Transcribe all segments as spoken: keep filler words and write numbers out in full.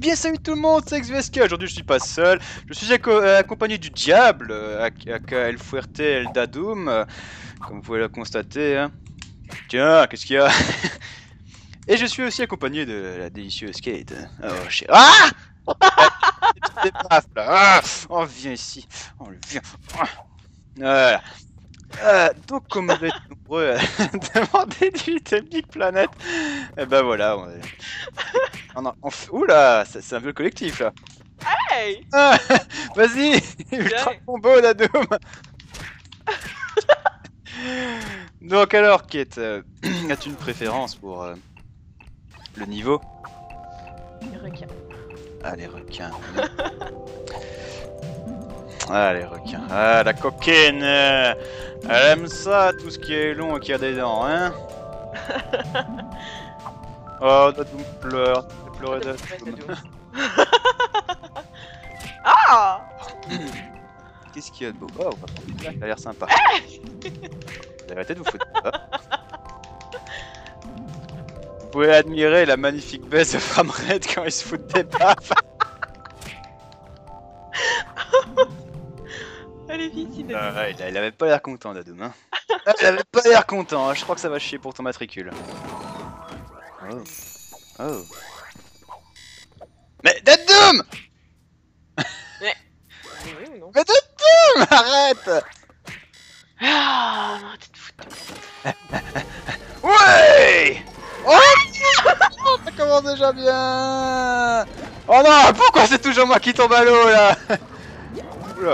bien salut tout le monde, c'est X V S K. Aujourd'hui je suis pas seul, je suis acco euh, accompagné du diable, euh, aka El Fuerte El Dadoum, euh, comme vous pouvez le constater. Hein. Tiens, qu'est-ce qu'il y a? Et je suis aussi accompagné de la délicieuse Kate. Oh, chérie. Ah! Des baffes, là. Ah, on vient ici, on vient. Voilà. Euh, donc comme vous êtes nombreux à demander du Little Big Planet, et ben voilà, on, est... on, a... on fait... Oula, c'est un peu le collectif là. Hey, ah, vas-y, ultra combo la Doom. Donc alors Kate, euh, as-tu une préférence pour euh, le niveau? les requins. Ah les requins. Ah les requins. Ah la coquine. Elle aime ça, tout ce qui est long et qui a des dents, hein. Oh, Dadoum pleure. Elle pleurait Dadoum. Ah! Qu'est-ce qu'il y a de beau? Oh, on va prendre une blague, ça a l'air sympa. Arrêtez de vous foutre de ça. Vous pouvez admirer la magnifique baisse de framerate quand ils se foutent des baffes. Allez vite, il Ah, ouais, il, a, il avait pas l'air content, Dadoum. Hein. Ah, il avait pas l'air content, hein. Je crois que ça va chier pour ton matricule. Oh. Oh. Mais Dadoum! Mais... Oui ou non? Mais Dadoum! Arrête! Ah, non, t'es de foutre. Ouais! Oh! Ça commence déjà bien! Oh non! Pourquoi c'est toujours moi qui tombe à l'eau là? Oula!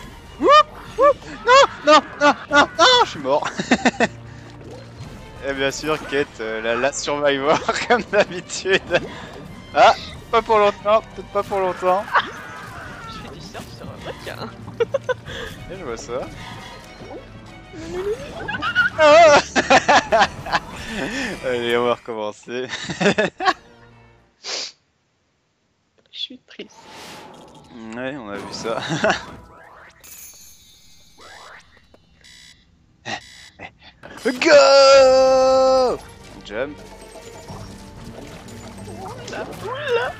Non, non, non, non, non, je suis mort. Et bien sûr, Kate, euh, la last survivor, comme d'habitude. Ah, pas pour longtemps, peut-être pas pour longtemps. Je fais du surf sur un requin. Et je vois ça. Oh. Allez, on va recommencer. Je suis triste. Ouais, on a vu ça. Go! Jump. La boule.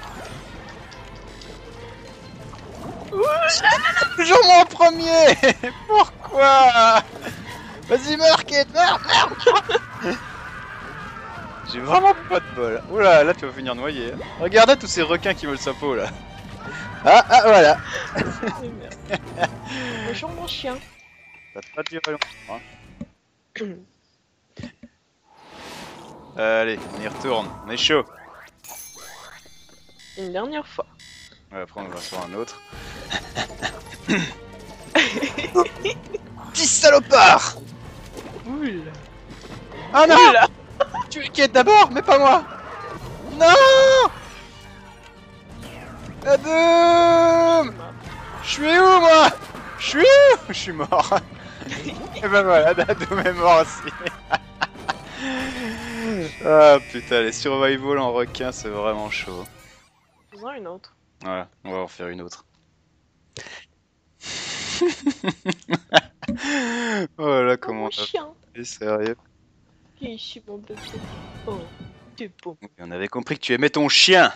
Oula! Toujours moi en premier. Pourquoi? Vas-y, meurs, Kate, meurs, meurs. J'ai vraiment pas de bol. Oula, là tu vas finir noyé. Regarde tous ces requins qui veulent sa peau là. Ah, ah, voilà. Bonjour mon chien. Ça va pas durer longtemps. Hein. Allez, on y retourne, on est chaud. Une dernière fois. Ouais, après on va sur un autre. Petit salopard! Oula. Ah non! Oula. Tu es Kate d'abord, mais pas moi! Non! Dadoum! Je suis où moi? Je suis où? Je suis mort. Et ben voilà, Dadoum est mort aussi. Ah putain, les survival en requin, c'est vraiment chaud. Faisons une autre. Voilà, on va en faire une autre. Oh là, comment Oh, mon on a chien. fait, sérieux? Il est ici, mon bébé. Oh, t'es beau. On avait compris que tu aimais ton chien.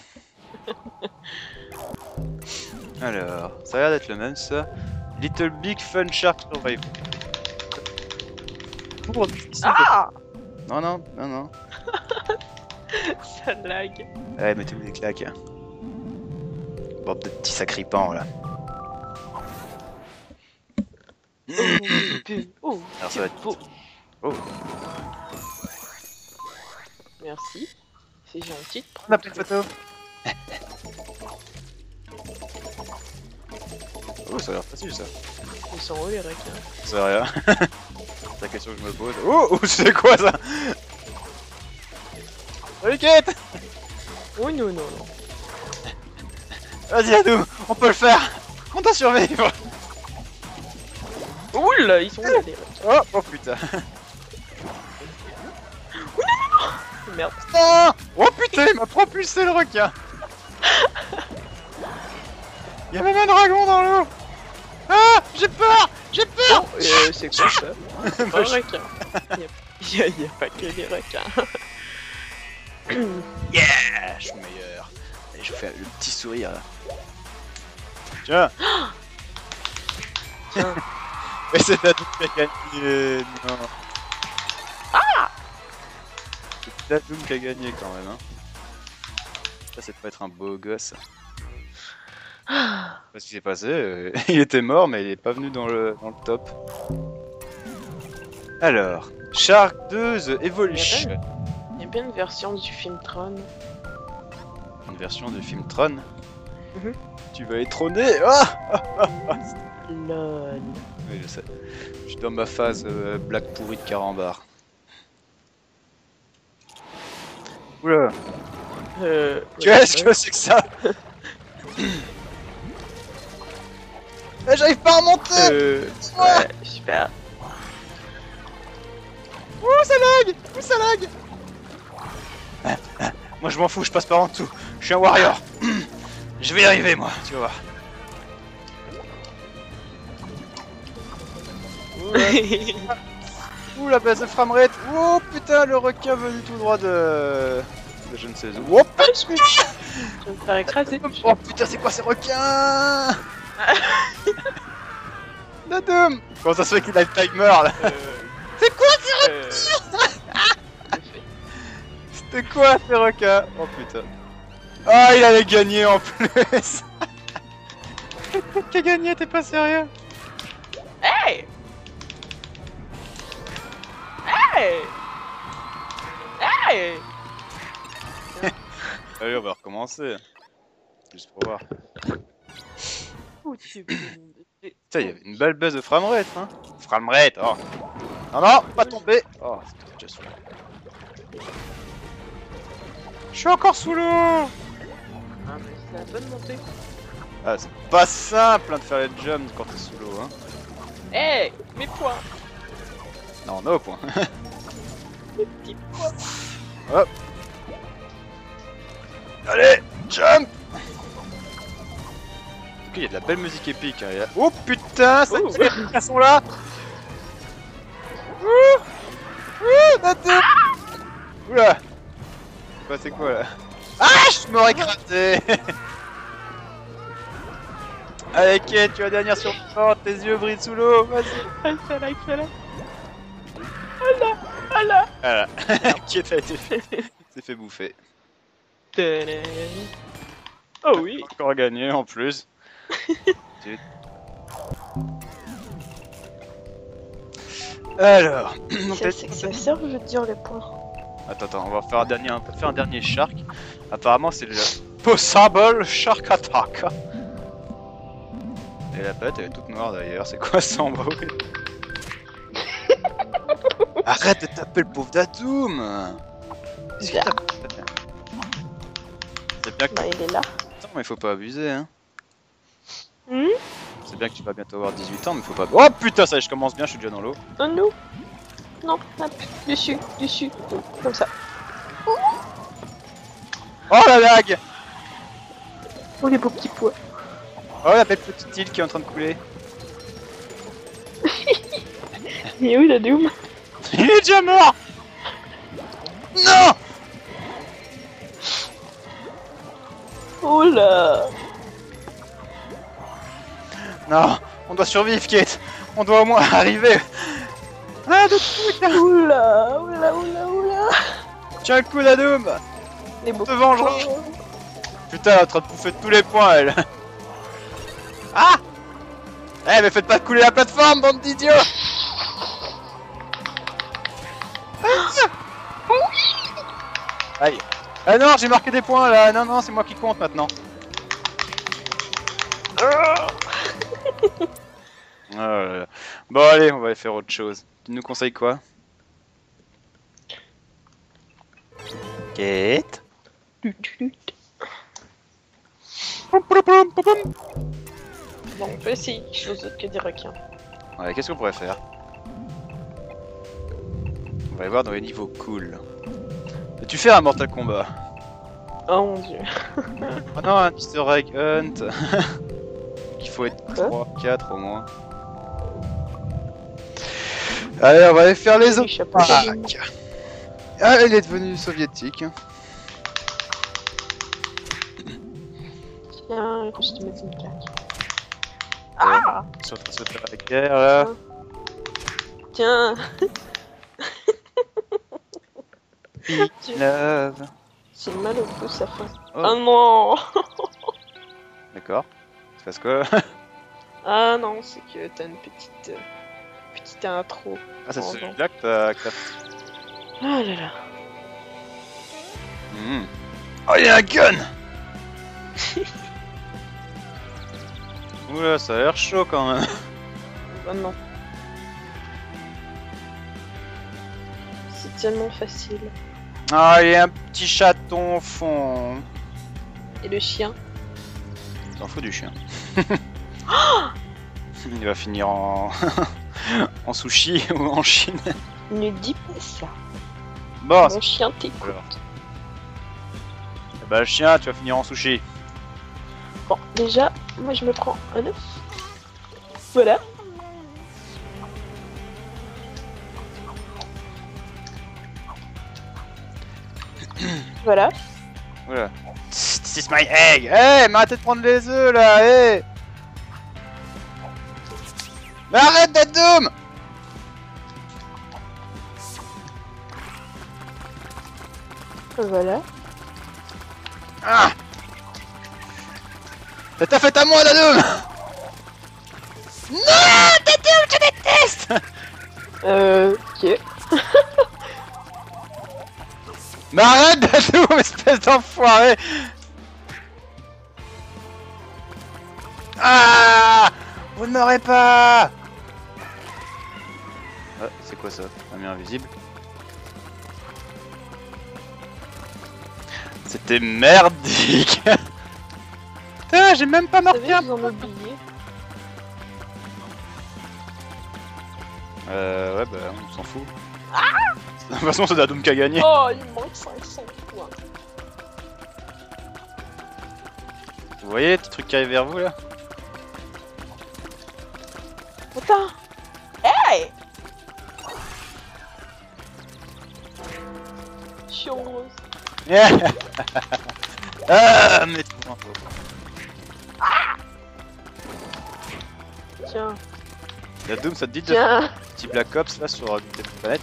Alors, ça a l'air d'être le même ça. Little Big Fun Shark Survival. Pour difficile de- Ah! Non, non, non, non. Ça lag. Ouais, mettez-vous des claques. Hein. Bande de petits sacripants là. Oh, mon bébé. Oh, Alors ça va t'es être... beau. Oh, Merci. C'est gentil de on a prendre pris une tout. photo. Oh, ça a l'air facile ça. Ils sont où les requins? C'est rien. C'est la question que je me pose. Oh, oh c'est quoi ça? Salut Kate! Oh non, non, non. Vas-y Adoum, on peut le faire! On doit survivre! Oula, ils sont où là les requins? Oh, oh putain! Merde. Non! Oh putain, il m'a propulsé le requin! Il y a même un dragon dans l'eau! Ah! J'ai peur! J'ai peur! Oh, euh, c'est quoi ça? C'est pas un Moi, je- requin. Il y a, y a pas que les requins. Yeah! Je suis meilleur! Je je fais le petit sourire là. Tiens. Tiens. Mais c'est Dadoum qui a gagné. Non. Ah. C'est Dadoum qui a gagné quand même. Hein. Ça, c'est pas être un beau gosse. Qu'est-ce qui s'est passé? euh, Il était mort, mais il est pas venu dans le, dans le top. Alors, Shark deux The Evolution. Il y a bien une version du film Tron. Une version du film Tron. Mhm. Tu vas être trôné. Ah, Lol. oui, je sais. Je suis dans ma phase euh, black pourri de carambar. Oula. Euh, Qu'est-ce que c'est que ça? Eh, j'arrive pas à remonter. Euh, ouais, super. Ouh, ça lag. Ouh, ça lag. Ah, ah, moi je m'en fous, je passe par en dessous. Je suis un warrior. Je vais y arriver moi, tu vas voir. Ouh, la baisse de framerate. Oh putain, le requin venu tout droit de... de je ne sais où. Oh putain, Je vais me faire écraser. oh putain, c'est quoi ces requins? Dadoum. Comment ça se fait qu'il a le timer là? Euh, C'est quoi ces requins? euh, C'était quoi ces requins? Oh putain. Ah, il allait gagner en plus. Qui a gagné? T'es pas sérieux? Hey! Hey! Hey! Allez, on va recommencer. Juste pour voir. Oh, tu es bon. Putain, il y avait une belle baisse de framerate, hein. Framerate, oh. Non, non, pas tomber. Oh, c'est déjà sous l'eau. Je suis encore sous l'eau. Ah, mais c'est la bonne montée. Ah, c'est pas simple hein, de faire les jumps quand t'es sous l'eau, hein. Hey! Mes points! Non, no point. Mes petits points! Hop. Allez, jump. Il y a de la belle musique épique. Hein. Il y a... Oh putain, ça Oh. y est, elles sont là. Ouh, ouh, attends. Oula. Bah, c'est quoi là? Ah, je m'aurais écrasé. Allez, Kate, tu vas dernière sur le fort, tes yeux brillent sous l'eau, vas-y. Ah, ça là, ça là! Ah là! Ah là! Voilà, Kate a été fait, s'est fait bouffer. Tadam. Oh oui! Encore gagné en plus. Alors, donc, C'est c'est que ça sert, je veux te dire les points. attends, attends, on va faire un dernier, on va faire un dernier shark. Apparemment, c'est le Possible Shark Attack. Et la pâte, elle est toute noire d'ailleurs. C'est quoi ça en bruit? Arrête de taper le pauvre Dadoum. Qu'est-ce que Bien. t'as- C'est bien que... Bah, il est là. Attends, mais faut pas abuser, hein. Hmm? C'est bien que tu vas bientôt avoir dix-huit ans, mais faut pas... Oh putain, ça y est, je commence bien, je suis déjà dans l'eau. Oh non! Non, hop, dessus, dessus, comme ça. Oh la lag. Oh les beaux petits pois. Oh la belle petite île qui est en train de couler. Il est où la Doom? Il est déjà mort. Non. Oh là! Non, on doit survivre, Kate. On doit au moins arriver. Ah, de trucs. Oula! Oula, oula, oula! Tiens le coup, Dadoum. Les beaux Te vengera. petits pois. Putain, elle est en train de bouffer tous les points, elle. Ah. Eh, mais faites pas couler la plateforme, bande d'idiots. Aïe. Ah non, j'ai marqué des points là. Non, non, c'est moi qui compte maintenant. Oh là là. Bon, allez, on va aller faire autre chose. Tu nous conseilles quoi? Kate. Tut, tut. Poum, poum, poum, poum, poum. Bon, on peut essayer quelque chose d'autre que des requins. Ouais, qu'est-ce qu'on pourrait faire? On va aller voir dans les niveaux cool. Peux-tu faire un Mortal Kombat? Oh mon dieu. Oh non, un Easter Egg Hunt. Il faut être Quoi? trois, quatre au moins. Allez, on va aller faire les autres. Je sais pas. Pack. Ah, il est devenu soviétique. il faut que je te mette une claque. Ah, Ils sont en train de se faire la guerre là. tiens. Big love. J'ai mal au pouce à fin. Oh. Oh non. D'accord. Tu fasses quoi? Ah non, c'est que t'as une petite... euh, petite intro. Ah, c'est Oh, celui-là que t'as... que t'as- Ah là là. Hmm. Oh, il y a un gun! Oula, ça a l'air chaud quand même. Oh non. C'est tellement facile. Ah, il y a un petit chaton au fond. Et le chien? T'en fous du chien. Il va finir en... en sushi ou en Chine. Ne dis pas ça. Bon, Mon chien t'écoute. alors. Bah, le chien, tu vas finir en sushi. Bon, déjà, moi je me prends un œuf. Voilà. Voilà. Oula. This is my egg! Hey, mais arrêtez de prendre les œufs là! Hey! Mais arrête d'être doom! Voilà. Ah! Ça t'a fait à moi, Dadoum! Non! Dadoum, je déteste! Euh, ok. Mais arrête, Dadoum, espèce d'enfoiré! Ah! Vous ne m'aurez pas! Ah, c'est quoi ça? Un mur invisible? C'était merdique! Putain, j'ai même pas Vous marqué savez, un... vous en oubliez. Euh, ouais, bah, on s'en fout. De toute façon, c'est Dadoum qui a gagné. Oh, il me manque cinq cents points. Vous voyez les petits trucs qui arrivent vers vous là? Putain. Hey! Je suis heureuse. Ah, mais tout un peu. Tiens, Dadoum, ça te dit de tiens. petit Black Ops là sur des planètes?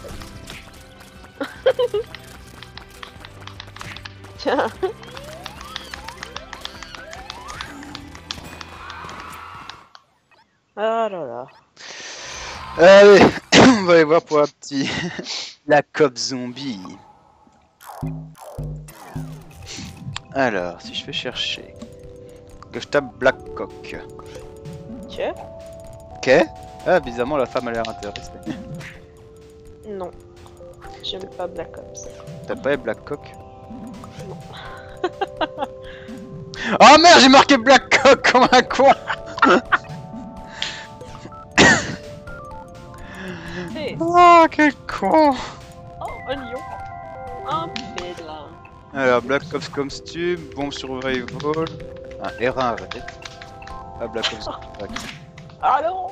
Tiens. Ah là là. Allez, on va aller voir pour un petit Black Ops Zombie. Alors, si je fais chercher, que je tape Black Cock. Ok. Ok. Ah, bizarrement, la femme a l'air intéressée. Non. J'aime pas Black Ops. T'as pas Black Cock? Non. Oh merde, j'ai marqué Black Cock comme un con. Hey. Oh, quel con. Oh, un lion. Un félin. Alors, Black Ops Costume, Bomb Survival, un R un arrêté. Ah, Black Ops. Ah non.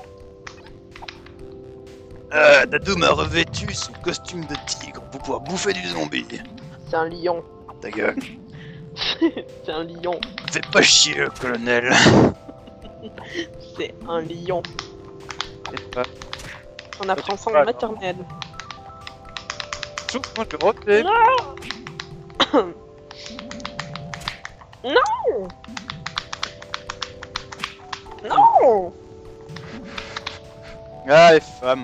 Euh, Dadoum a revêtu son costume de tigre pour pouvoir bouffer du zombie. C'est un lion. Ta gueule. C'est un lion. Fais pas chier, le colonel. C'est un lion. C'est pas... On apprend ça pas, en maternelle. Souffle, moi je vais roter. Non. Non. Non. Ah, les femmes.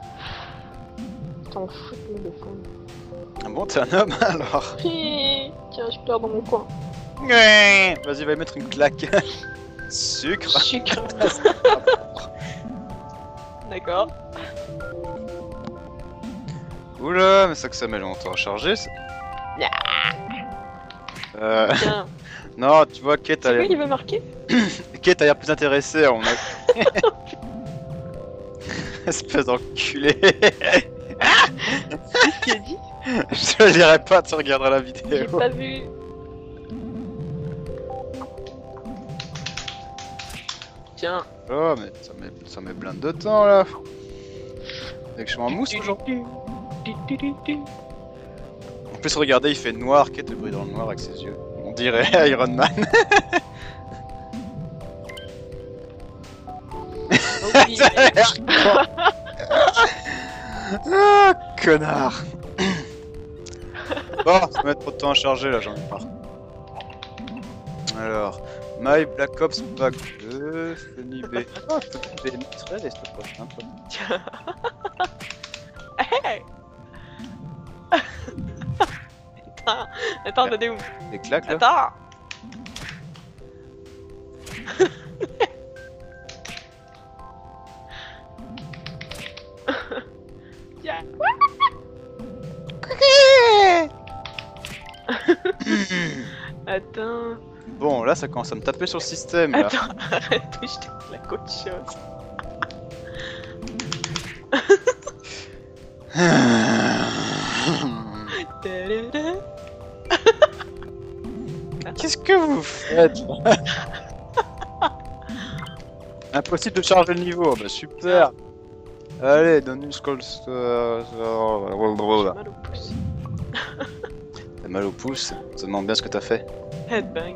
T'en fous de me défendre. Ah bon, t'es un homme alors? Hi. Tiens, je pleure dans mon coin. Vas-y, va y mettre une claque. Sucre. Sucre. D'accord. Oula, mais ça que ça met longtemps à charger. ça- Euh... Tiens. Non, tu vois, Kate a C'est quoi l'air il veut marquer? Kate a l'air plus intéressée. On a... Espèce d'enculé. Qu'est-ce qu'il a dit? Je te le dirai pas, tu regarderas la J'ai vidéo. pas vu. Tiens. Oh, mais ça met, ça met plein de temps là. Dès que je suis en mousse aujourd'hui. En plus, regardez, il fait noir. Kate le bruit dans le noir avec ses yeux. On dirait Iron Man. Oui. Ah, connard. Bon, ça va mettre trop de temps à charger là, j'en ai marre. Alors, My Black Ops Pack deux, Funny B. Oh, Funny B, très et c'est pas sympa. Hey. Attends, attends, t'as des où? Des claques là. Attends. Yeah. Attends. Bon, là ça commence à me taper sur le système là. Attends, arrête de jeter de la côte chose. Qu'est-ce que vous faites? Impossible de charger le niveau, bah super. Allez, donne une scroll. J'ai mal au pouce. T'as mal au pouce, ça demande bien ce que t'as fait. Headbang.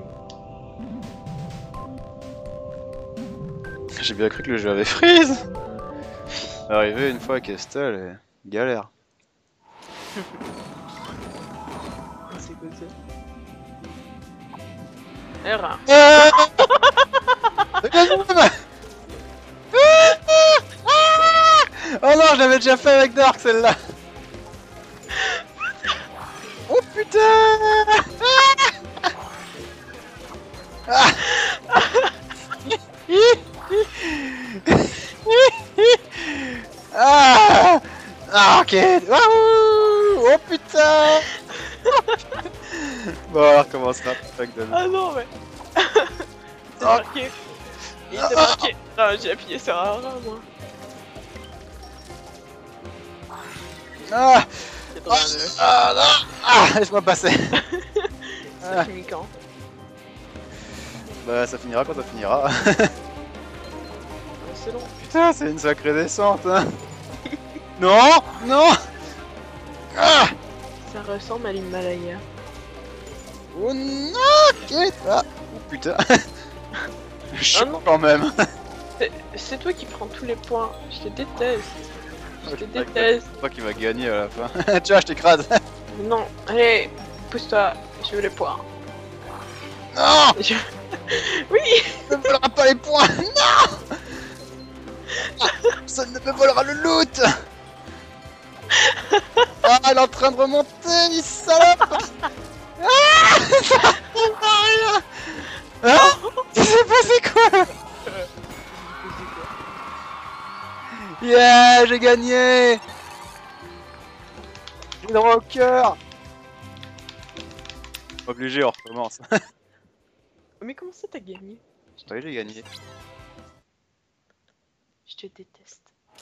J'ai bien cru que le jeu avait freeze. Arrivé une fois avec Estelle et galère. C'est quoi ça? R. Ah oh non, je l'avais déjà fait avec Dark celle-là. Oh putain. Ah. Ah. Ah, ok. Wahoo. Oh putain. Bon, alors comment ça avec David. Ah non, mais. C'est marqué. Il s'est marqué. Non, j'ai appuyé sur un rat, moi. Ah. C'est trop nerveux. Ah non. Ah, laisse-moi passer. Ça finit quand? Bah, ça finira quand ça finira. C'est long. Putain, c'est une sacrée descente, hein. Non, non. Ah. Ça ressemble à l'Himalaya. Oh non, qu'est-ce ah. Oh putain. Je suis Ah non. quand même. C'est toi qui prends tous les points. Je te déteste. Je te Ok, déteste. C'est toi qui va gagner à la fin. Tu vois, je t'écrase. Non, allez, pousse-toi. Je veux les points. Non. Je... Oui. Ne me volera pas les points. Non. Ça ne me volera le loot. Ah, elle est en train de remonter, les salopes. Ah, ça sert à rien. Hein? Il s'est passé quoi? Yeah, j'ai gagné. J'ai droit au cœur. Obligé, on recommence. Mais comment ça t'as gagné? Oui, j'ai gagné. Je te déteste.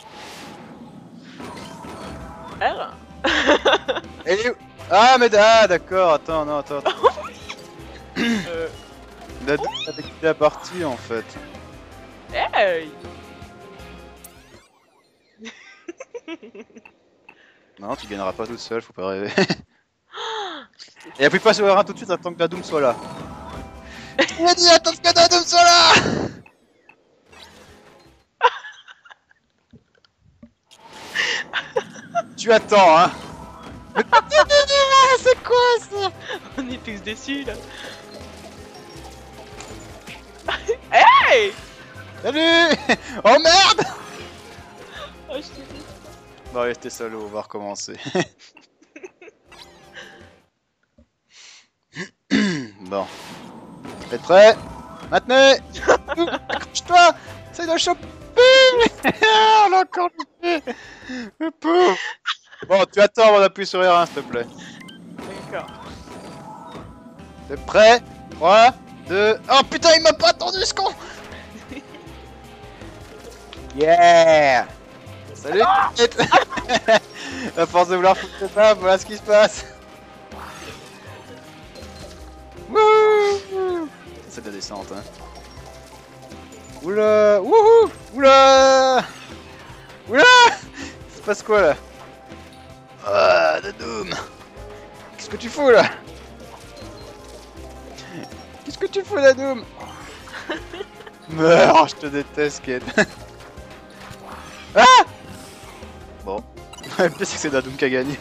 R. Elle est où? Ah, mais ah, d'accord, attends, non, attends. attends. euh... Dadou a quitté la partie en fait. Hey. Non, tu gagneras pas toute seule, faut pas rêver. Et appuie pas sur R un tout de suite, attends que Dadoum soit là. Il m'a dit attends que Dadoum soit là. Tu attends, hein. C'est quoi ça? On est tous déçus là. Hey. Salut. Oh merde. Oh, je te dis. Bon allez, c'était salaud, on va recommencer. Bon. Vous êtes prêts? Maintenez. Accroche-toi. Essaye de le choper. On l'a encore loupé. Le pauvre. Bon, tu attends, on va appuyer sur R un s'il te plaît. D'accord. T'es prêt? trois, deux... Oh putain, il m'a pas attendu ce con. Yeah. Salut. À force de vouloir foutre ça, voilà ce qui se passe. Wouhou. C'est de la descente, hein. Oula. Wouhou. Oula. Oula. Il se passe quoi là? Ah, Dadoum. Qu'est-ce que tu fous là? Qu'est-ce que tu fous, Dadoum? Meurs, je te déteste, Kate. Ah bon. Le pire c'est que c'est Dadoum qui a gagné.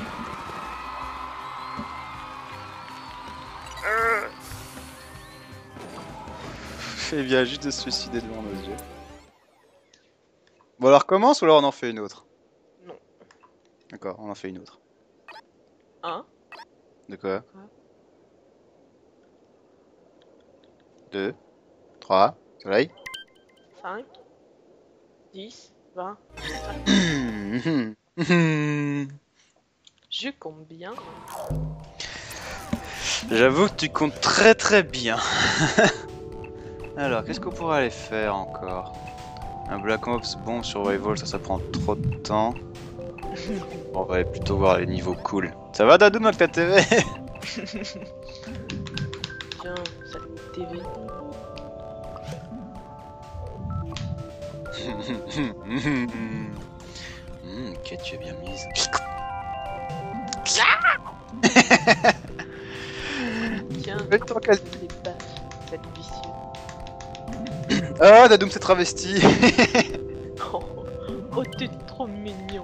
Il vient juste de se suicider devant nos yeux. Bon alors recommence ou alors on en fait une autre? Non. D'accord, on en fait une autre. Un. De quoi? Quoi? Deux. Trois. Soleil. Cinq. Dix. Vingt. Je compte bien. J'avoue que tu comptes très très bien. Alors, qu'est-ce qu'on pourrait aller faire encore? Un Black Ops bon survival, ça ça prend trop de temps. On va aller plutôt voir les niveaux cool. Ça va Dadoum avec ta T V? Tiens, cette T V. Hum, Kate, tu es bien mise. Tiens, Mais tant qu'elle- des baffes, cette vicieux. Ah, Dadoum s'est travesti. Oh, oh t'es trop mignon.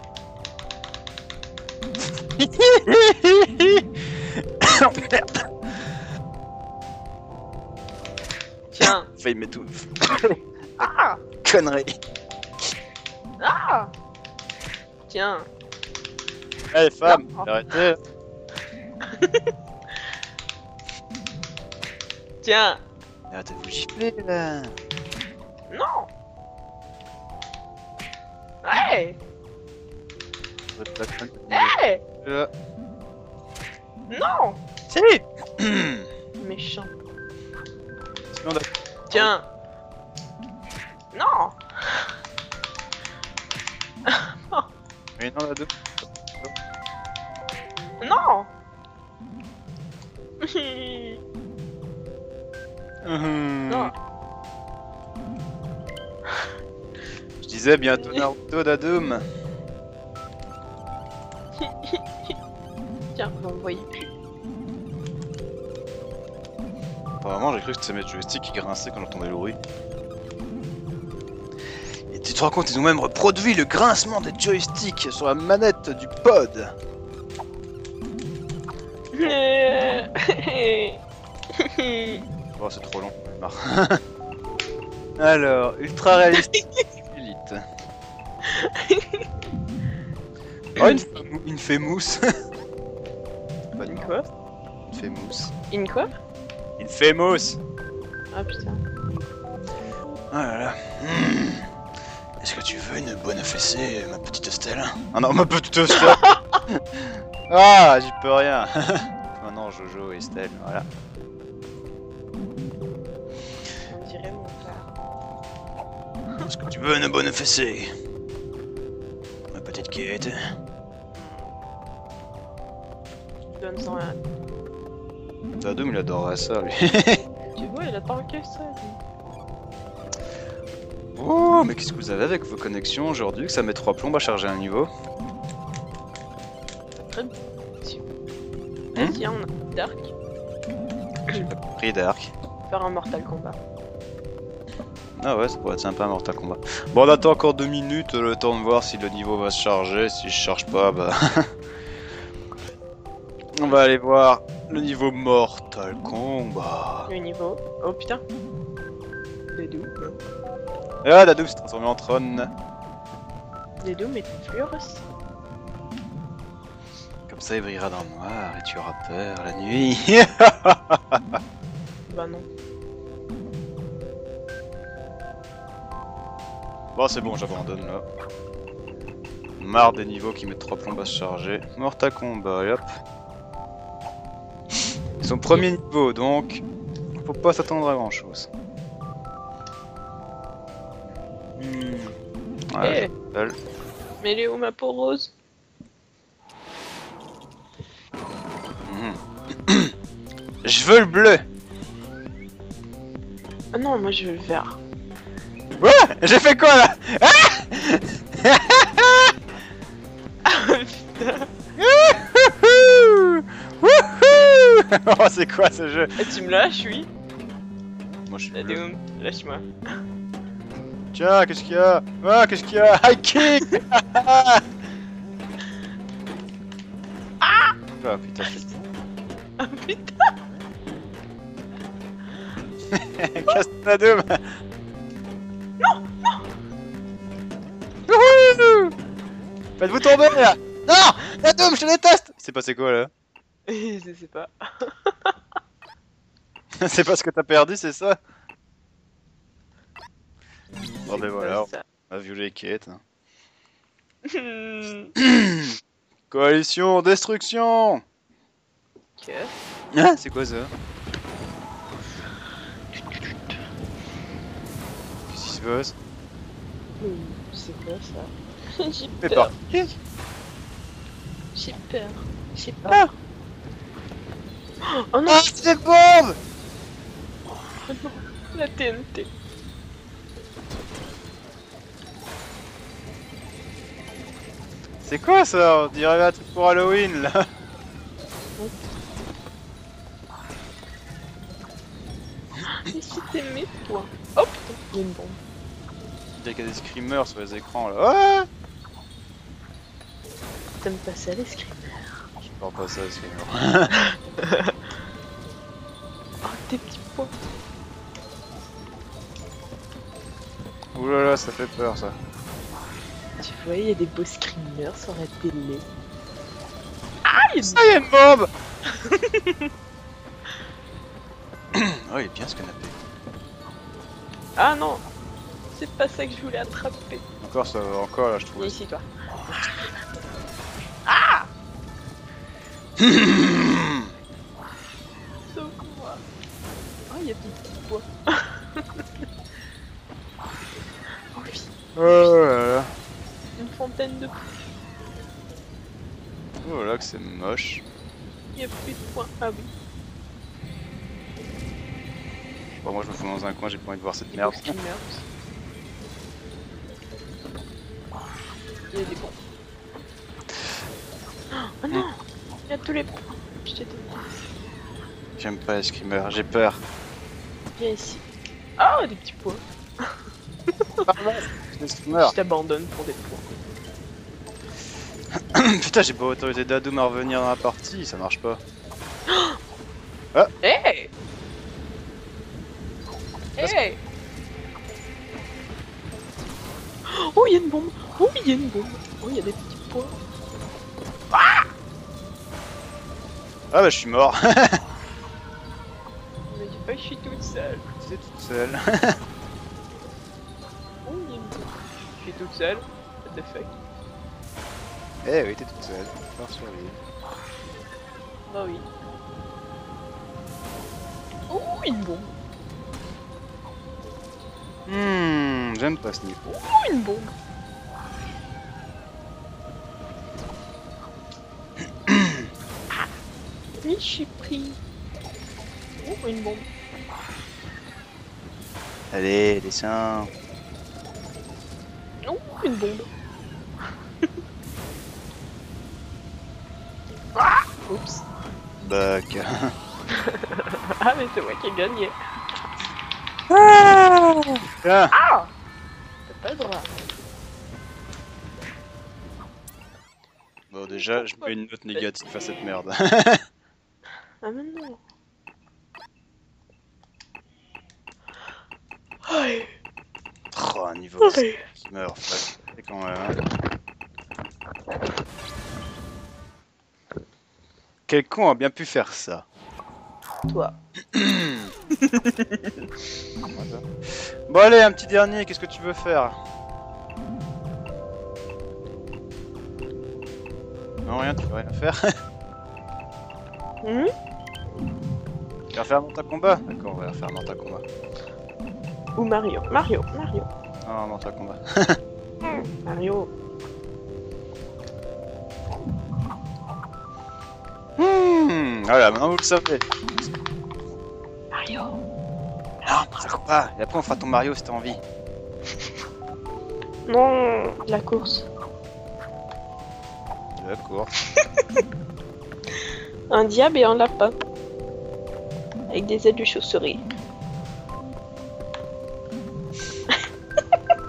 Oh merde. Tiens. Failli m'étouffer. Ah. Connerie. Ah. Tiens. Allez femme, Non. arrêtez. Tiens. Arrêtez de vous gifler là. Non. Hey. Hey. Là. Non. Si. Méchant. Sinon, Dadoum- Tiens. Non. Mais non, Dadoum. Non. Mhm. Non. Je disais bientôt Naruto Dadoum. Tiens, vous en voyez plus. Apparemment j'ai cru que c'était mes joysticks qui grinçaient quand j'entendais le bruit. Et tu te rends compte, ils ont même reproduit le grincement des joysticks sur la manette du pod. Oh c'est trop long, j'en ai marre. Alors, ultra réaliste Elite. Oh une, famou- une famous. Pas Une une quoi? Une famous. Une quoi? Une famous. Ah putain. Oh là là. Hmm. Est-ce que tu veux une bonne fessée, ma petite Estelle? Ah non, ma petite Estelle. Ah, j'y peux rien. Oh non, Jojo et Estelle, voilà. On dirait mon frère. Est-ce que tu veux une bonne fessée, ma petite Kate? Donne sans rien. Dadoum, il adorerait ça, lui. Tu vois, il a tanké ça. lui. Oh, mais qu'est-ce que vous avez avec vos connexions aujourd'hui, que ça met trois plombes à charger un niveau? Très bien. Hmm Vas-y, on a Dark. J'ai pas compris, Dark. Faire un Mortal Kombat. Ah ouais, ça pourrait être sympa, Mortal Kombat. Bon, on attend encore deux minutes, le temps de voir si le niveau va se charger. Si je charge pas, bah... on va aller voir le niveau Mortal Kombat. Le niveau. Oh putain. Les Doom. Ah, Dadoum s'est transformé en trône. Les Doom est fluorescent. Comme ça, il brillera dans le noir et tu auras peur la nuit. Bah non. Bon, c'est bon, j'abandonne là. Marre des niveaux qui mettent trois plombes à se charger. Mortal Kombat, et hop. Son premier niveau, donc faut pas s'attendre à grand chose. Hmm. Ouais, Eh. elle. Mais elle est où ma peau rose? Mhm. Je veux le bleu. Ah non, moi je veux le vert. Ouais, j'ai fait quoi là? Wouhou! Wouhou! Oh, c'est quoi ce jeu? Ah, tu me lâches, oui? Moi je suis La bleu. Doom, lâche-moi. Tiens, qu'est-ce qu'il y a? Ah, qu'est-ce qu'il y a? High kick. Ah putain, Ah putain. casse ta doom. Non, non. Wouhou. Faites-vous tomber là. Non, la doom, je te déteste. C'est passé quoi là? Je sais pas. C'est parce que t'as perdu, c'est ça? Bon ben voilà, Ça. on a vu les quêtes. Hmm. Coalition, destruction. Ok. Ah, c'est quoi ça? Qu'est-ce qui se passe? Hmm, c'est quoi ça? J'ai Fais peur. pas. J'ai peur. J'ai peur. Ah. Oh non, Ah, c'est des bombes. oh non, la T N T. C'est quoi ça? On dirait un truc pour Halloween là. Mais c'était mes toi. Oh putain, il y a une bombe. Il y a qu'il y a des screamers sur les écrans là. Ah, T'aimes pas ça les screamers? je parle pas ça, les screamers. Oh, tes petits points. Oulala, ça fait peur ça. Tu vois, il y a des beaux screamers sur la télé. Ah, il y a Ah, il y a une bombe. Oh, il est bien ce canapé. Ah non, c'est pas ça que je voulais attraper. Encore ça va encore là, je trouve. Viens ici, toi. Sauve-moi. Oh, il y a des petits pois. Oh oui, Oh là là. une fontaine de pois. Oh là que c'est moche. Il y a plus de points. Ah oui. Bon, moi je me fous dans un coin, j'ai pas envie de voir cette Des merde. beaux screamers. Il y a des bons. Oh non, il y a tous les points. Je t'ai dit. J'aime pas les screamers, j'ai peur. Viens ici. Oh, des petits pois. Les screamers. Je t'abandonne pour des pois. Putain, j'ai pas autorisé Dadoum à revenir dans la partie, ça marche pas. Hey! Hey! Oh, il y a une bombe! Oh, il y a une bombe! Oh, il y a des petits pois! Ah bah je suis mort. Mais dis pas que je suis toute seule! C'est toute seule. Oh, il y a une bombe! Je suis toute seule? What the fuck? Eh oui, t'es toute seule. Faut survivre. Bah oui. Oh, une bombe! Hmm, j'aime pas ce niveau. Oh, une bombe! Ah. Oui, je suis pris! Oh, une bombe! Allez, descends. Oh, une bombe! Ah! Oups! Buck. Ah, mais c'est moi qui ai gagné! Tiens. Ah! T'as pas le droit! Bon déjà, je mets une note négative à cette merde. Ah mais non! Ouais. Oh, un niveau Ouais. qui meurt, fuck. C'est quand même. Hein. Quel con a bien pu faire ça? Toi. Bon allez, un petit dernier, qu'est-ce que tu veux faire? Non, rien, tu veux rien faire. Mmh. Tu vas faire Mortal Kombat? D'accord, on va faire Mortal Kombat. Ou Mario. Mario, Mario. Non, Mortal Kombat. Mario. Hmm, voilà, maintenant vous le savez. Mario. Non, Mortal Kombat. Et après on fera ton Mario si t'as envie. Non, la course. D'accord. Un diable et un lapin. Avec des ailes de chauve-souris.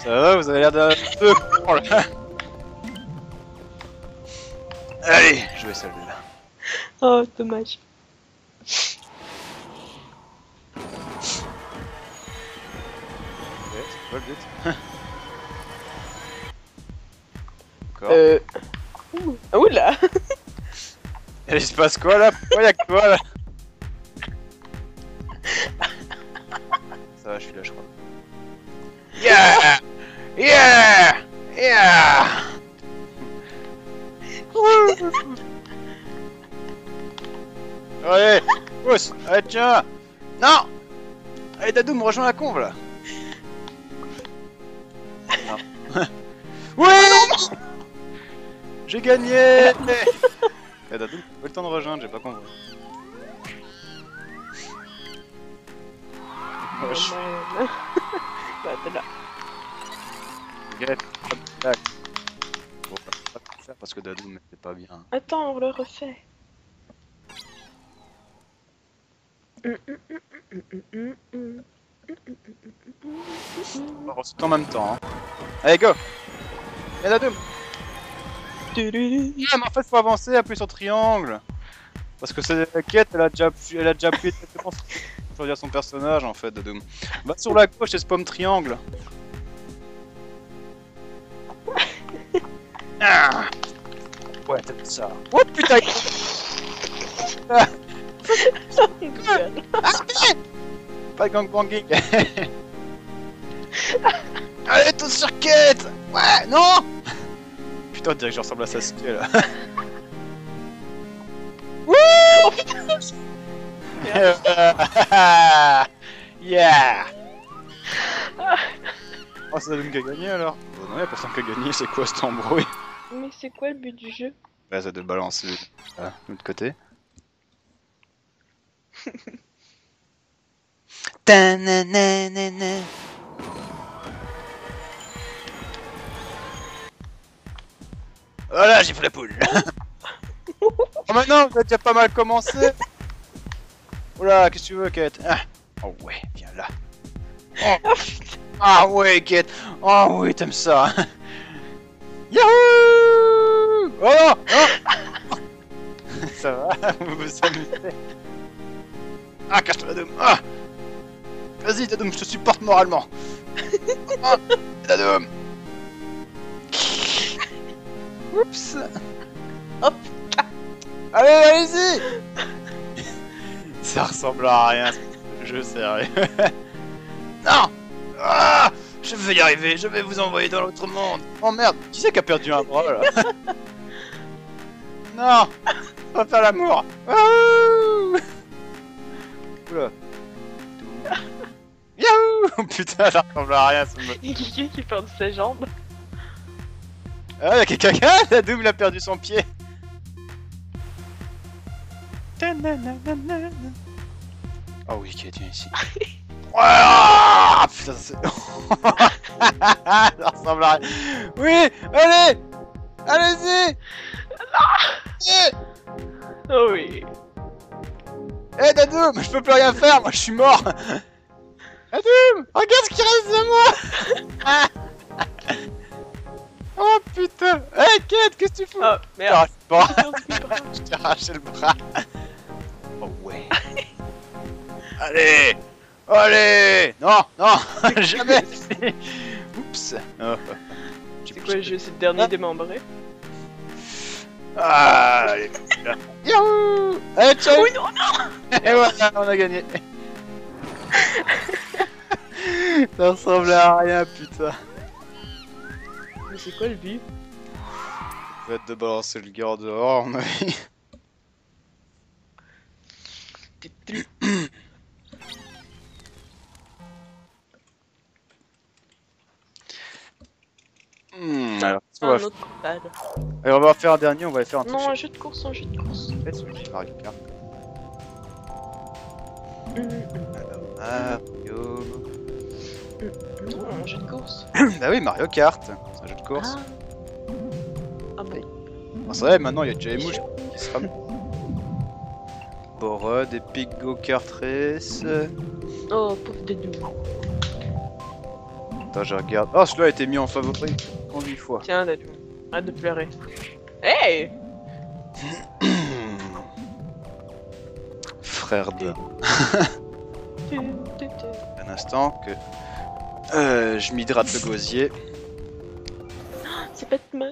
Ça va, vous avez l'air d'un peu con là. Allez, je vais celle-là. Oh, dommage. Ouais, c'est quoi le but? D'accord. Euh... Ouh. Oula. Et il se passe quoi là? Pourquoi y'a que toi là? Ça va, je suis là, je crois. Yeah! Yeah! Yeah! Allez! Pousse! Allez, tiens! Non! Allez, Dadoum, rejoins la conve là! Non. Oui! J'ai gagné! Eh, Dadoum, pas le temps de rejoindre, j'ai pas compris. Oh, Wesh. man. Bah, t'es là. Regrette, pas de blague. Bon, on va pas tout faire parce que Dadoum c'est pas bien. Attends, on le refait. On va tout en même temps. Hein. Allez, go! Et Dadoum! Ah, mais en fait, faut avancer, appuyer sur triangle. Parce que c'est la quête, elle a déjà, elle a déjà appuyé exactement sur choisir son personnage en fait, Dadoum. Va sur la gauche et spam triangle. Ah. Ouais, t'as ça. Oh putain! Pas de gangbanging. Allez, tous sur quête. Ouais, non. Putain, on dirait que je ressemble à Sasuke là. Wouh. Oh putain. Yeah. Oh, c'est Dadoum qui a gagné alors? Oh, non, y'a personne qui a gagné, c'est quoi cette embrouille? Mais c'est quoi le but du jeu? Bah, ça de balancer ah, de l'autre côté. Ta-na-na-na-na. Voilà, j'ai fait la poule. Oh, maintenant, vous avez déjà pas mal commencé. Oula, qu'est-ce que tu veux, Kate? Ah. Oh ouais, viens là. Oh. Ah ouais, Kate. Oh oui, t'aimes ça. Yahoo! Oh, oh. Ça va, vous vous amusez. Ah, cache-toi, Dadoum. Ah. Vas-y, Dadoum, je te supporte moralement. Ah, Dadoum. Oups. Hop. Allez, allez-y. Ça ressemble à rien, ce jeu sérieux. Non. Ah, je vais y arriver, je vais vous envoyer dans l'autre monde. Oh merde, qui c'est qui a perdu un bras là? Non, on va faire l'amour. Oula. Yahoo. Putain, ça ressemble à rien ce mode. Il y a quelqu'un qui perd ses jambes. Ah, y'a quelqu'un, Dadoum il a perdu son pied. Oh oui, qui est ici. Ah, putain, c'est... ça ressemble à rien. Oui, allez. Allez-y. Oh oui. Eh hey, Dadoum, je peux plus rien faire, moi je suis mort. Dadoum, regarde ce qui reste de moi. Oh putain. Eh hey, Kate, qu'est-ce que tu fous? Oh merde. Bon. Je t'ai arraché le bras. Oh ouais. Allez. Allez. Non, non, jamais. Oups. Oh. C'est quoi le jeu? C'est le dernier démembré? Ah, allez. Yahoo. Allez, ciao. Oui, non, non. Et voilà, on a gagné. Ça ressemble à rien, putain. Mais c'est quoi le but? Ça va être de balancer le gars dehors, on a vu. Hmm, alors, Un on va... autre pad. Allez, on va faire un dernier, on va faire un truc. Non, un jeu de course, un jeu de course. Faites sur le Mario Kart. Mm. Mario. Non, un jeu de course. Bah oui, Mario Kart, c'est un jeu de course. Ah, ah bon. Ah, c'est vrai, maintenant il y a déjà les mouches qui se rament. Borod, Epic Go Kart Race. Oh, pauvre Dadoum. Attends, je regarde. Oh, celui-là a été mis en favori. En huit fois. Tiens, Dadou, arrête de pleurer. Hey! Frère de... Un instant que... Euh, je m'hydrate le gosier. C'est Batman.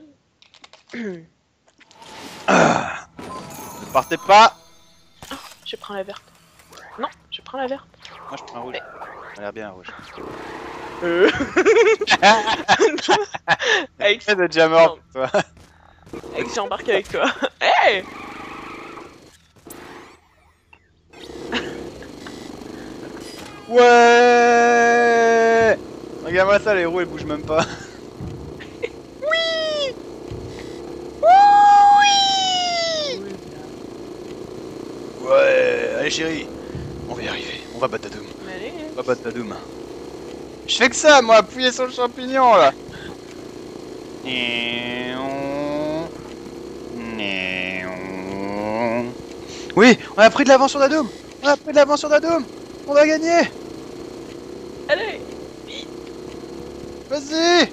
Ah. Ne partez pas. Je prends la verte. Non, je prends la verte. Moi je prends un rouge. Ça a l'air bien un rouge. Euh... Avec... C'est déjà mort, toi. Avec j'ai embarqué avec toi. Hey! Ouais. Regarde-moi ça, les roues elles bougent même pas. Oui! Oui! Ouais, allez chérie, on va y arriver, on va battre Dadoum. Allez. On va battre Dadoum. Je fais que ça, moi, appuyer sur le champignon là. Oui, on a pris de l'avance sur Dadoum. On a pris de l'avance sur Dadoum. On va gagner. Allez! Vas-y.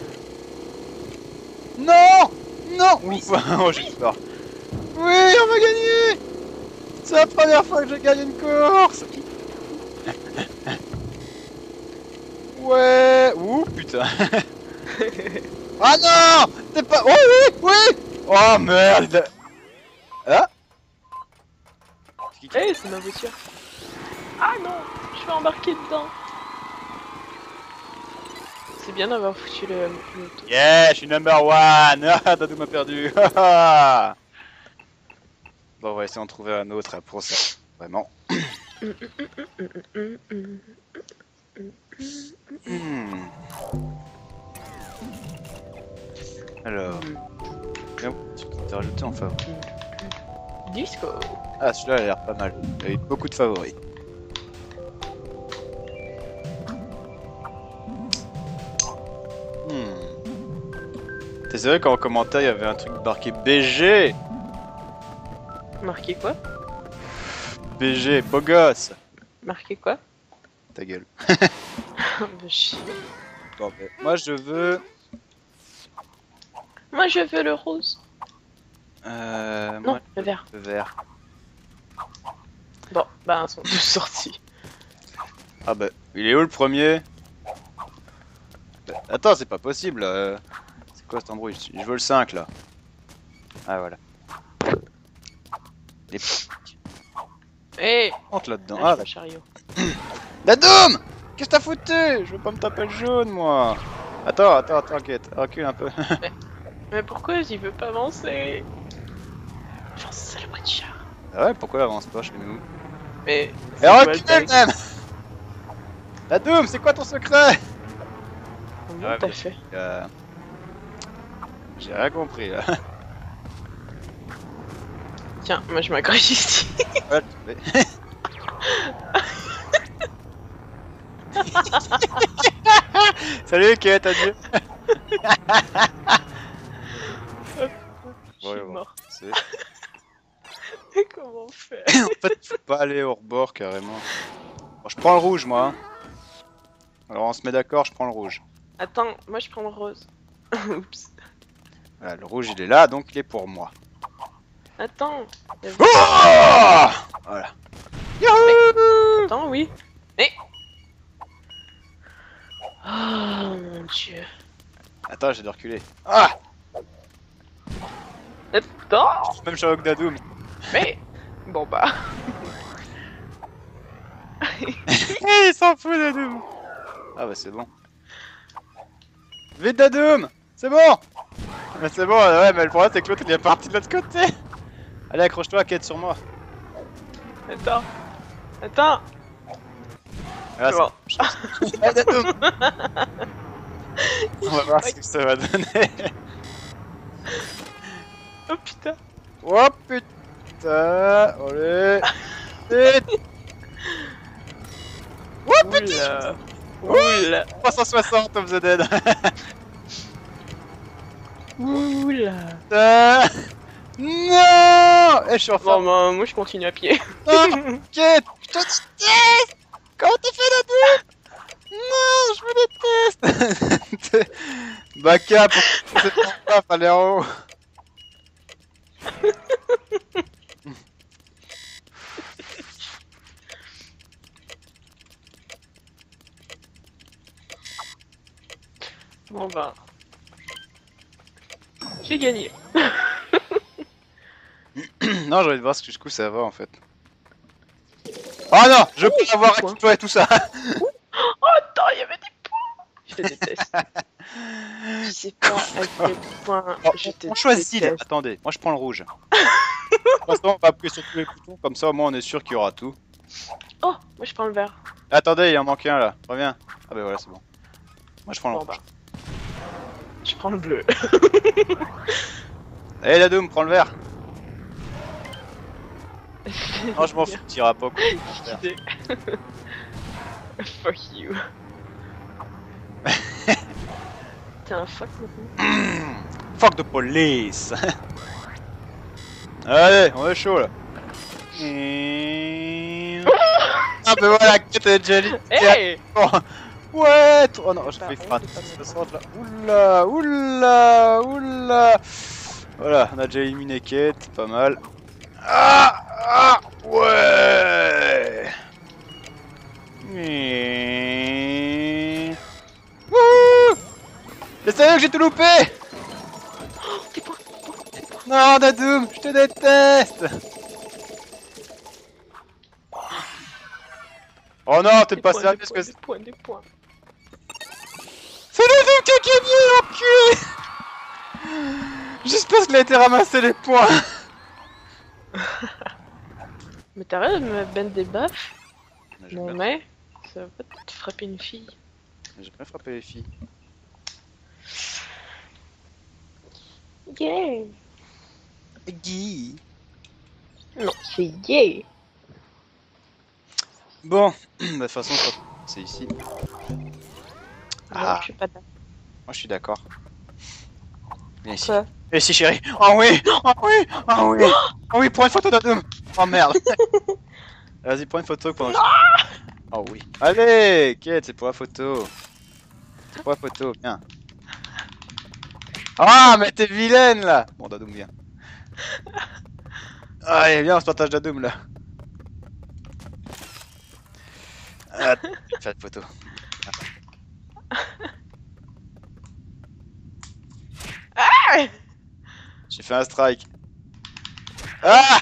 Non. Non. Ouf. Oh, j'ai peur. Oui, on va gagner. C'est la première fois que je gagne une course. Ouais. Ouh, putain. Ah non. T'es pas... Oui, oui, oui. Oh merde. Ah. Hey, c'est ma voiture. Ah non! Je vais embarquer dedans. C'est bien d'avoir foutu le... le... Yeah, je suis number one. Ah, Dadou m'a perdu. Bon, on va essayer d'en trouver un autre hein, pour ça. Vraiment. Hmm. Alors. Bien, tu peux te rajouter en favori. Disco. Ah, celui-là a l'air pas mal. Il y a eu beaucoup de favoris. Hmm. T'es vrai qu'en commentaire il y avait un truc marqué B G. Marqué quoi? B G, beau gosse. Marqué quoi? Ta gueule. De chier. Bon, mais moi je veux... Moi je veux le rose. Euh... Non, moi, le vert. le vert. Bon, bah ils sont tous sortis. Ah bah, il est où le premier? Bah, attends, c'est pas possible. euh, C'est quoi cet embrouille? Je veux le cinq là. Ah voilà. Les Hé! plantes là-dedans. Ah, Ah, chariot. Dadoum! Qu'est-ce que t'as foutu? Je veux pas me taper le jaune moi. Attends, attends, t'inquiète. Recule un peu. Mais pourquoi j'y veux pas avancer? Enfin, c'est la voiture. Ah ouais, pourquoi il avance pas chez nous? Mais. Et recule même! Dadoum, c'est quoi ton secret? Comment Ouais, t'as mais- fait? Euh... J'ai rien compris là. Tiens, moi je m'accroche ici. Ouais, tu fais. Salut Kate, adieu. Je suis Ouais, bon, mort. c'est- Comment faire? En fait, faut pas aller hors bord carrément. Bon, je prends le rouge moi. Alors on se met d'accord, je prends le rouge. Attends, moi je prends le rose. Oups. Voilà, le rouge il est là, donc il est pour moi. Attends. Oh voilà. Youhou! Attends, oui. Mais. Oh mon dieu. Attends, j'ai dû reculer. Ah! Attends. Même Sherlock Dadoum. Mais. Bon bah. Il s'en fout Dadoum. Ah bah c'est bon. Vite Dadoum! C'est bon! Bah c'est bon, ouais, mais le problème c'est que l'autre il est parti de l'autre côté. Allez, accroche-toi, Kate, sur moi. Attends. Attends. Ah, C'est bon. c'est- Ah, Dadoum! On va voir ce que ça va donner. Oh putain. Oh putain! Allez! Vite! Oh putain! Oula. Oula. trois cent soixante of the Dead! Oula. Putain! Non! Eh, je suis Bon, enfin... bah, moi je continue à pied. Non! Kate! Je te déteste! Comment t'as fait Dadoum? Non! Je me déteste! Baka, pourquoi c'est pas Faléro? Bon bah... J'ai gagné. Non, j'ai envie de voir jusqu'où ça va en fait. Oh non, je peux avoir récupéré tout ça. Oh attends, il y avait des points. Je te déteste. Je sais pas à quel point Oh, je te on choisit là. déteste. Attendez, moi je prends le rouge. De toute façon, on va appuyer sur tous les boutons, comme ça au moins on est sûr qu'il y aura tout. Oh, moi je prends le vert. Attendez, il en manque un là, reviens. Ah bah voilà, c'est bon. Moi je prends le Bon rouge. bah... Je prends le bleu. Allez la Doom, prends le vert. Non, je m'en fous, t'iras pas. Quoi. Idée. Fuck you. T'es un fuck maintenant. Fuck the police. Allez, on est chaud là. Ah bah voilà, t'es déjà dit. Hey. Ouais, oh non, je Bah, fais honte frappe. de pas me Ça sort de là. Oula, oula, oula. Voilà, on a déjà éliminé Kate, pas mal. Ah, ah, ouais. Et... Wouh. Mais sérieux que j'ai tout loupé. Oh, t'es pas... Non, Dadoum, je te déteste. Oh non, t'es Des pas points, sérieux des parce points, que... des points, des points. C'est Dadoum qui a gagné, l'enculé. Juste parce qu'il a été ramassé les points. Mais t'arrêtes de me mettre des baffes. J'ai Non bien- mais... Ça va pas te frapper une fille. j'ai bien frappé les filles. Yeah. Guy. Non, c'est gay. Bon, bah, de toute façon, je crois que c'est ici. Non, Ah, je suis pas d'accord. moi je suis d'accord. Viens ici. Quoi? Viens ici, chérie. Oh oui, oh oui, oh oui. Oh oui, prends une photo d'Adam. Oh merde. Vas-y, prends une photo pendant que je... Oh oui. Allez, Kate, c'est pour la photo. C'est pour la photo, viens. Ah, mais t'es vilaine là. Bon, Dadoum, viens. Allez, viens, on se partage Dadoum là. Ah, fais la photo. Ah. J'ai fait un strike. Ah.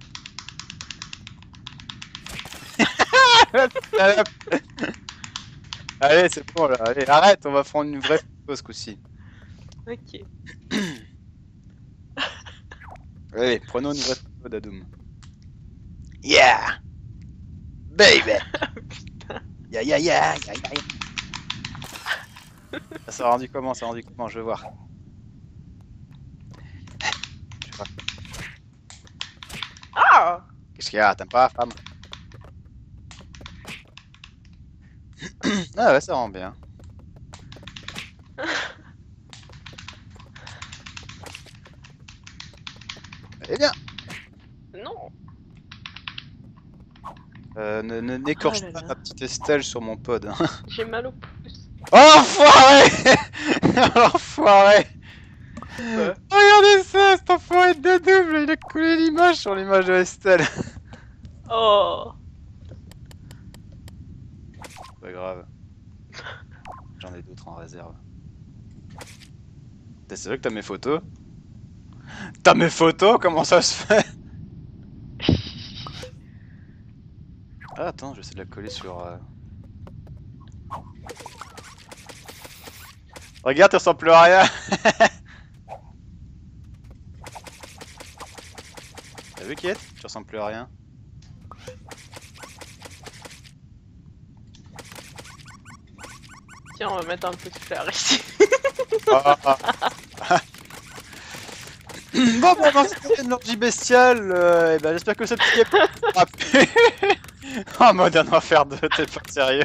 Allez, c'est bon là. Allez, arrête, on va prendre une vraie photo ce coup-ci. Ok. Allez, prenons une vraie photo d'Adoum. Yeah! Baby! Ya ya ya ya ya. Ça s'est rendu comment? Ça s'est rendu comment? Je veux voir. Je veux voir. Ah. Qu'est-ce qu'il y a? T'aimes pas, femme? Ah ouais, ça rend bien. Eh bien! Non. Euh, ne- ne- n'écorche Oh là pas là. ma petite Estelle sur mon pod. Hein. J'ai mal au pouce. Oh, enfoiré! Enfoiré! Ouais. Regardez ça, cet enfoiré de double, il a collé l'image sur l'image de Estelle. Oh. Pas grave. J'en ai d'autres en réserve. T'es sérieux que t'as mes photos? T'as mes photos? Comment ça se fait? Ah attends, je vais essayer de la coller sur... Euh... Regarde, tu ressembles plus à rien. T'as vu Kate? Tu ressembles plus à rien. Tiens, on va mettre un peu de fleurs ici. Ah, ah. Bon, bah, dans cette énergie bestiale, euh, et ben, j'espère que cette petite aura plu. En mode un enfer de t'es pas sérieux.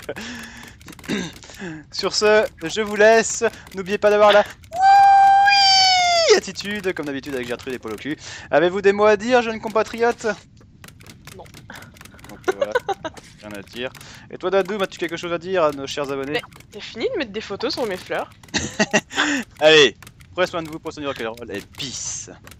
Sur ce, je vous laisse. N'oubliez pas d'avoir la oui attitude, comme d'habitude avec Gertrude et Polo Cul. Avez-vous des mots à dire, jeunes compatriotes? Non. Donc, voilà. Rien rien à dire. Et toi Dadoum, as-tu quelque chose à dire à nos chers abonnés? T'as fini de mettre des photos sur mes fleurs? Allez, prenez soin de vous, prenez soin de rock'n'roll et peace.